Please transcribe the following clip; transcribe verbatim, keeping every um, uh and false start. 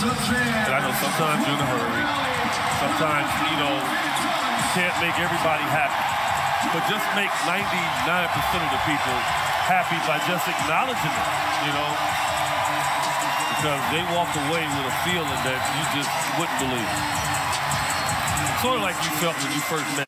And I know sometimes you're in a hurry. Sometimes, you know, you can't make everybody happy. But just make ninety-nine percent of the people happy by just acknowledging it, you know? Because they walk away with a feeling that you just wouldn't believe. Sort of like you felt when you first met.